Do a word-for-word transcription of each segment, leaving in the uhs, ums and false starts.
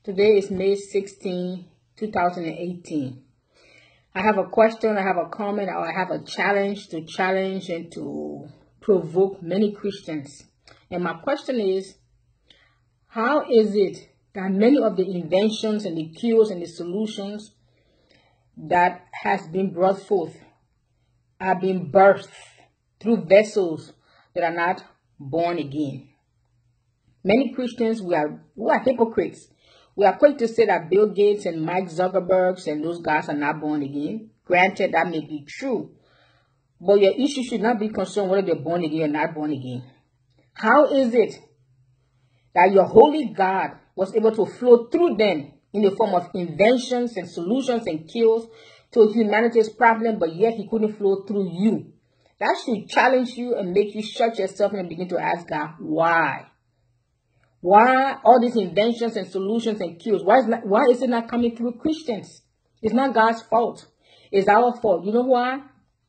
Today is May sixteenth, two thousand eighteen. I have a question, I have a comment, or I have a challenge to challenge and to provoke many Christians. And my question is, how is it that many of the inventions and the cures and the solutions that has been brought forth are being birthed through vessels that are not born again? Many Christians, we are, we are hypocrites. We are quick to say that Bill Gates and Mike Zuckerberg and those guys are not born again. Granted, that may be true. But your issue should not be concerned whether they're born again or not born again. How is it that your holy God was able to flow through them in the form of inventions and solutions and cures to humanity's problem, but yet he couldn't flow through you? That should challenge you and make you shut yourself and begin to ask God, why? Why all these inventions and solutions and cures? Why is, not, why is it not coming through Christians? It's not God's fault. It's our fault. You know why?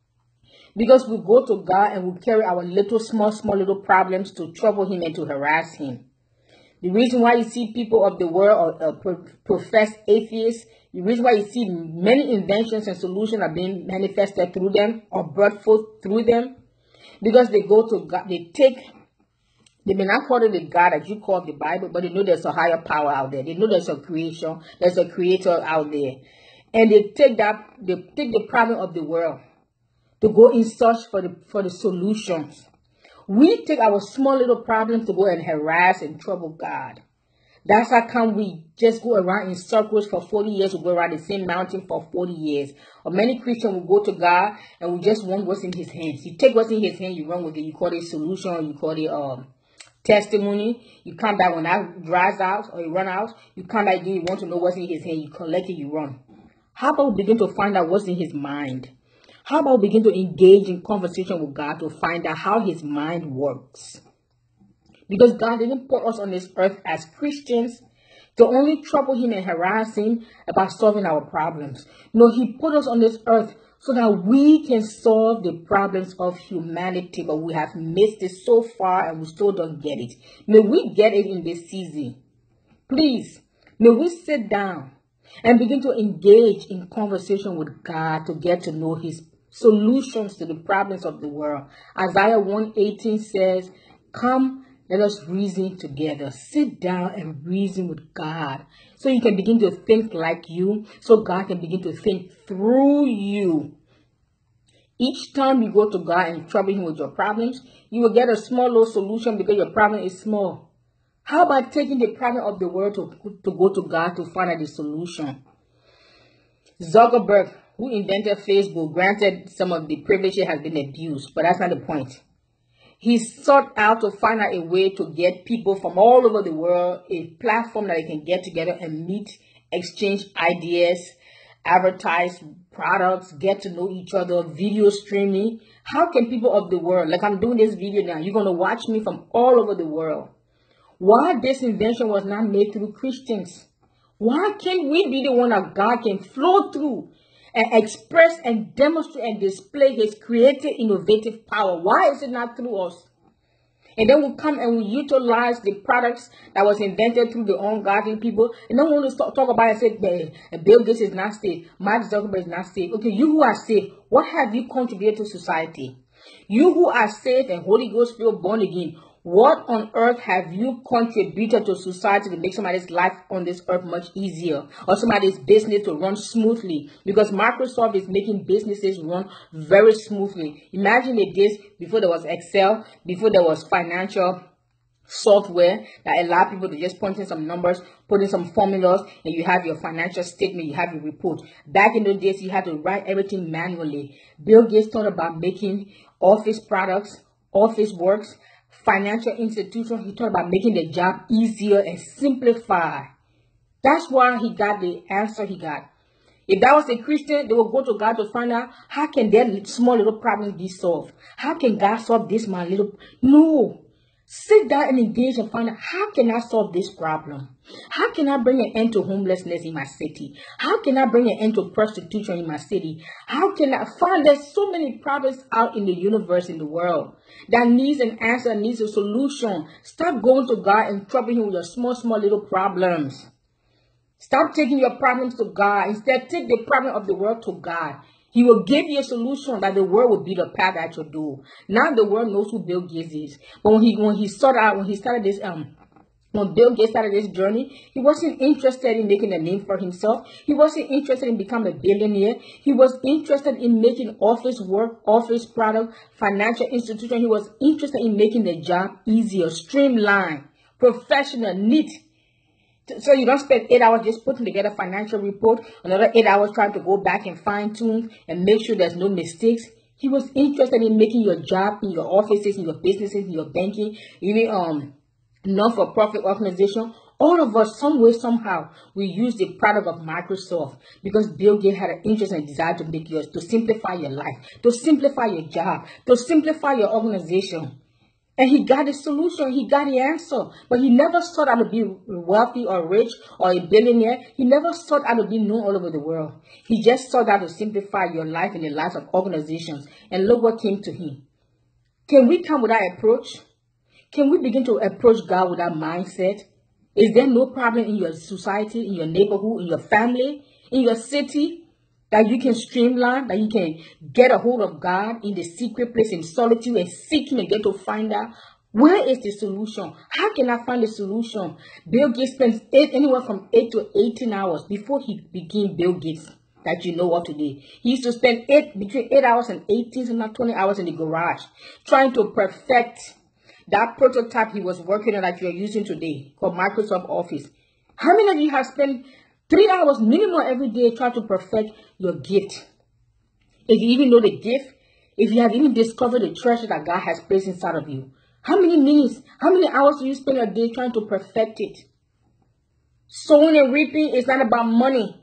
Because we go to God and we carry our little, small, small little problems to trouble him and to harass him. The reason why you see people of the world or uh, pro professed atheists, the reason why you see many inventions and solutions are being manifested through them or brought forth through them, because they go to God, they take They may not call it the God that you call the Bible, but they know there's a higher power out there. They know there's a creation, there's a creator out there. And they take that, they take the problem of the world to go in search for the, for the solutions. We take our small little problems to go and harass and trouble God. That's how come we just go around in circles for forty years. We go around the same mountain for forty years. Or many Christians will go to God and we just want what's in his hands. You take what's in his hand, you run with it. You call it solution, or you call it um. testimony. You come back when that dries out or you run out. You come back again. You want to know what's in his hand. You collect it. You run. How about we begin to find out what's in his mind? How about we begin to engage in conversation with God to find out how his mind works? Because God didn't put us on this earth as Christians to only trouble him and harass him about solving our problems. No, he put us on this earth so that we can solve the problems of humanity, but we have missed it so far and we still don't get it. May we get it in this season. Please, may we sit down and begin to engage in conversation with God to get to know his solutions to the problems of the world. Isaiah one eighteen says, come, let us reason together. Sit down and reason with God so you can begin to think like you, so God can begin to think through you. Each time you go to God and trouble him with your problems, you will get a small little solution because your problem is small. How about taking the problem of the world to, to go to God to find out the solution? Zuckerberg, who invented Facebook, granted some of the privilege has been abused, but that's not the point. He sought out to find out a way to get people from all over the world a platform that they can get together and meet, exchange ideas, advertise products, get to know each other, video streaming. How can people of the world, like I'm doing this video now, you're going to watch me from all over the world. Why this invention was not made through Christians? Why can't we be the one that God can flow through and express and demonstrate and display his creative, innovative power? Why is it not through us? And then we come and we utilize the products that was invented through the ungodly people. And then we want to talk, talk about it and say, Bill Gates is not safe. Mark Zuckerberg is not safe. Okay, you who are safe, what have you contributed to society? You who are saved and Holy Ghost filled, born again, what on earth have you contributed to society to make somebody's life on this earth much easier, or somebody's business to run smoothly? Because Microsoft is making businesses run very smoothly. Imagine the days before there was Excel, before there was financial software that allowed people to just punch in some numbers, put in some formulas, and you have your financial statement, you have your report. Back in those days, you had to write everything manually. Bill Gates thought about making office products, office works, financial institutions. He thought about making the job easier and simplify. That's why he got the answer he got. If that was a Christian, they will go to God to find out how can their small little problems be solved. How can God solve this my little? No. Sit down and engage and find out, how can I solve this problem? How can I bring an end to homelessness in my city? How can I bring an end to prostitution in my city? How can I find there's so many problems out in the universe, in the world, that needs an answer, needs a solution. Stop going to God and troubling him with your small, small little problems. Stop taking your problems to God. Instead, take the problem of the world to God. He will give you a solution that the world will be the path that you do. Now the world knows who Bill Gates is. But when he when he started out, when he started this um when Bill Gates started this journey, he wasn't interested in making a name for himself. He wasn't interested in becoming a billionaire. He was interested in making office work, office product, financial institution. He was interested in making the job easier, streamlined, professional, neat. So you don't spend eight hours just putting together a financial report, another eight hours trying to go back and fine tune and make sure there's no mistakes. He was interested in making your job in your offices, in your businesses, in your banking, even um non-for-profit organization. All of us, some way, somehow, we use the product of Microsoft because Bill Gates had an interest and desire to make yours, to simplify your life, to simplify your job, to simplify your organization. And he got the solution. He got the answer. But he never sought out to be wealthy or rich or a billionaire. He never sought out to be known all over the world. He just sought out to simplify your life and the lives of organizations. And look what came to him. Can we come with that approach? Can we begin to approach God with that mindset? Is there no problem in your society, in your neighborhood, in your family, in your city that you can streamline, that you can get a hold of God in the secret place in solitude and seek Him and get to find out where is the solution? How can I find the solution? Bill Gates spends eight, anywhere from eight to eighteen hours before he became Bill Gates that you know of today. He used to spend eight between eight hours and eighteen, and not twenty hours in the garage trying to perfect that prototype he was working on that you're using today called Microsoft Office. How many of you have spent three hours minimum every day trying to perfect your gift? If you even know the gift, if you have even discovered the treasure that God has placed inside of you, how many minutes, how many hours do you spend a day trying to perfect it? Sowing and reaping is not about money.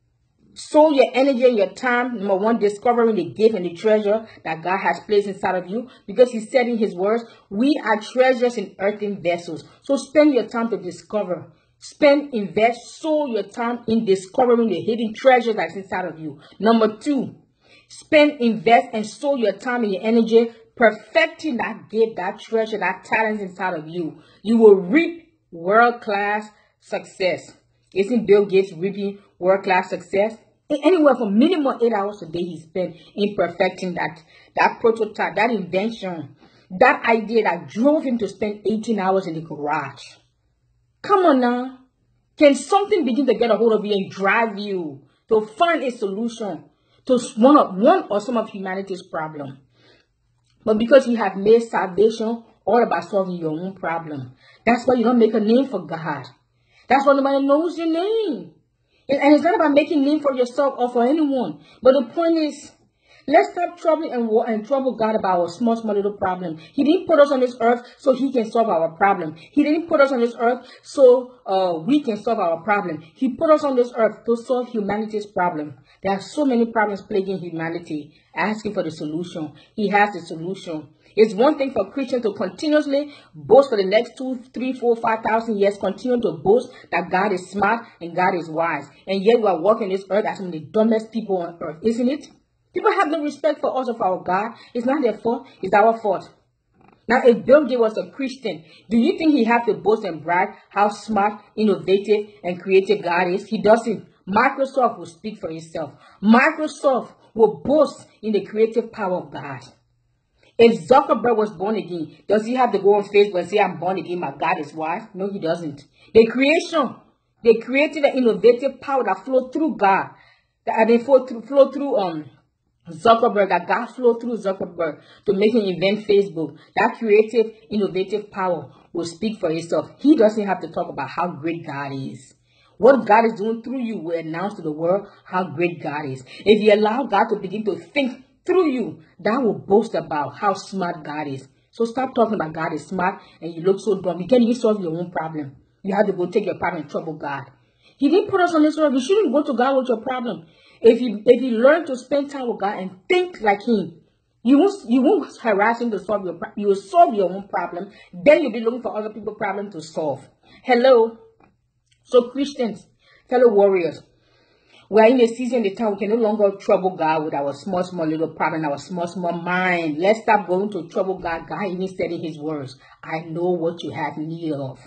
Sow your energy and your time, number one, discovering the gift and the treasure that God has placed inside of you. Because He said in His words, we are treasures in earthen vessels. So spend your time to discover. Spend, invest, sow your time in discovering the hidden treasure that's inside of you. Number two, spend, invest, and sow your time and your energy perfecting that gift, that treasure, that talent inside of you. You will reap world-class success. Isn't Bill Gates reaping world-class success? Anywhere from minimum eight hours a day he spent in perfecting that, that prototype, that invention, that idea that drove him to spend eighteen hours in the garage. Come on now. Can something begin to get a hold of you and drive you to find a solution to one, of, one or some of humanity's problem? But because you have made salvation all about solving your own problem, that's why you don't make a name for God. That's why nobody knows your name. And it's not about making name for yourself or for anyone. But the point is, let's stop troubling and, and trouble God about our small, small little problem. He didn't put us on this earth so He can solve our problem. He didn't put us on this earth so uh, we can solve our problem. He put us on this earth to solve humanity's problem. There are so many problems plaguing humanity, asking for the solution. He has the solution. It's one thing for Christians to continuously boast for the next two, three, four, five thousand years, continue to boast that God is smart and God is wise. And yet we are walking this earth as some of the dumbest people on earth, isn't it? People have no respect for us or for our God. It's not their fault, it's our fault. Now, if Bill Gates was a Christian, do you think he have to boast and brag how smart, innovative, and creative God is? He doesn't. Microsoft will speak for itself. Microsoft will boast in the creative power of God. If Zuckerberg was born again, does he have to go on Facebook and say, I'm born again, my God is wise? No, he doesn't. The creation, the creative and innovative power that flowed through God, that they flow through, flow through um Zuckerberg, that God flowed through Zuckerberg to make him invent Facebook, that creative, innovative power will speak for itself. He doesn't have to talk about how great God is. What God is doing through you will announce to the world how great God is. If you allow God to begin to think through you, that will boast about how smart God is. So stop talking about God is smart and you look so dumb. You can't even solve your own problem. You have to go take your problem and trouble God. He didn't put us on this earth. You shouldn't go to God with your problem. If you if you learn to spend time with God and think like Him, you won't you won't harass Him to solve your problem. You will solve your own problem. Then you'll be looking for other people's problem to solve. Hello. So Christians, fellow warriors, we are in a season, the time we can no longer trouble God with our small, small little problem, our small, small mind. Let's stop going to trouble God. God even said in His words, I know what you have need of.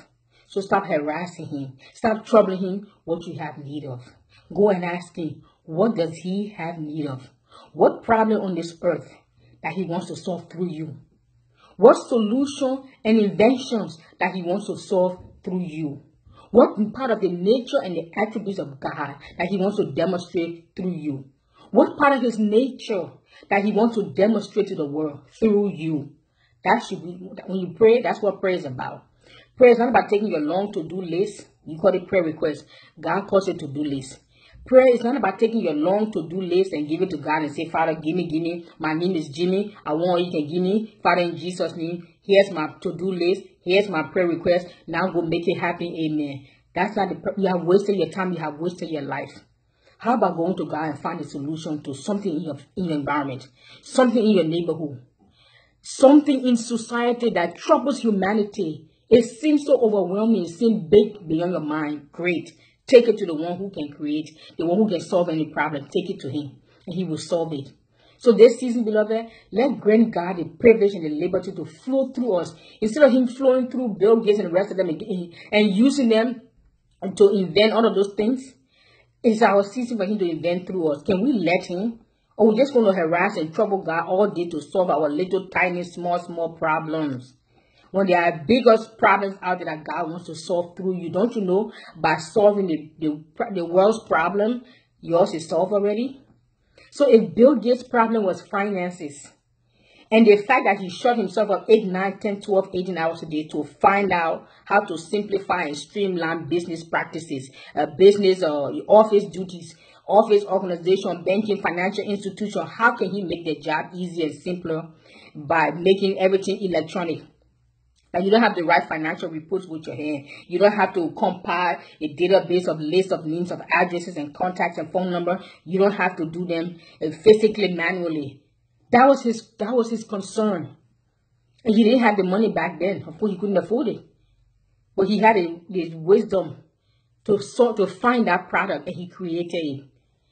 So stop harassing him. Stop troubling him what you have need of. Go and ask him, what does he have need of? What problem on this earth that he wants to solve through you? What solution and inventions that he wants to solve through you? What part of the nature and the attributes of God that he wants to demonstrate through you? What part of his nature that he wants to demonstrate to the world through you? That should be, when you pray, that's what prayer is about. Prayer is not about taking your long to-do list. You call it prayer request. God calls it to-do list. Prayer is not about taking your long to-do list and give it to God and say, Father, give me, give me. My name is Jimmy. I want what you can give me. Father, in Jesus' name, here's my to-do list. Here's my prayer request. Now go make it happen. Amen. That's not the, you have wasted your time. You have wasted your life. How about going to God and find a solution to something in your, in your environment, something in your neighborhood, something in society that troubles humanity? It seems so overwhelming. It seems big beyond your mind. Great. Take it to the one who can create, the one who can solve any problem. Take it to him, and he will solve it. So this season, beloved, let grant God the privilege and the liberty to flow through us. Instead of him flowing through Bill Gates and the rest of them and, and using them to invent all of those things, it's our season for him to invent through us. Can we let him? Or we're just going to harass and trouble God all day to solve our little, tiny, small, small problems? When there are biggest problems out there that God wants to solve through you, don't you know, by solving the, the, the world's problem, yours is solved already? So if Bill Gates' problem was finances, and the fact that he shut himself up eight, nine, ten, twelve, eighteen hours a day to find out how to simplify and streamline business practices, uh, business or uh, office duties, office organization, banking, financial institution, how can he make their job easier and simpler by making everything electronic? Like, you don't have to write financial reports with your hand. You don't have to compile a database of lists of names, of addresses and contacts and phone number. You don't have to do them uh, physically, manually. That was his. That was his concern. And he didn't have the money back then. Of course, he couldn't afford it. But he had a, the wisdom to sort to find that product, and he created it.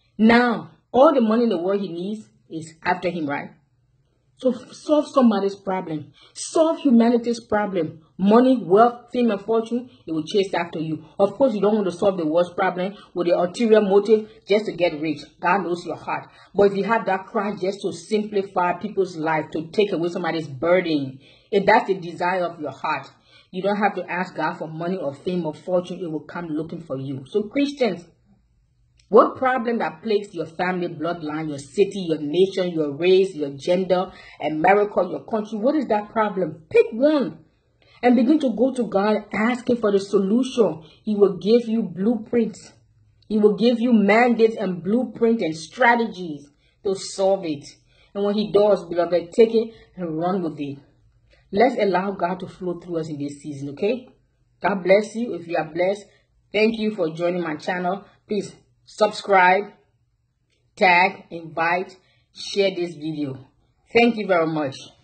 Now, all the money in the world he needs is after him, right? So solve somebody's problem. Solve humanity's problem. Money, wealth, fame, and fortune, it will chase after you. Of course, you don't want to solve the world's problem with the ulterior motive just to get rich. God knows your heart. But if you have that cry just to simplify people's life, to take away somebody's burden, if that's the desire of your heart, you don't have to ask God for money or fame or fortune. It will come looking for you. So Christians, what problem that plagues your family bloodline, your city, your nation, your race, your gender, America, your country? What is that problem? Pick one and begin to go to God asking for the solution. He will give you blueprints. He will give you mandates and blueprints and strategies to solve it. And when he does, beloved, take it and run with it. Let's allow God to flow through us in this season, okay? God bless you. If you are blessed, thank you for joining my channel. Please subscribe, tag, invite, share this video. Thank you very much.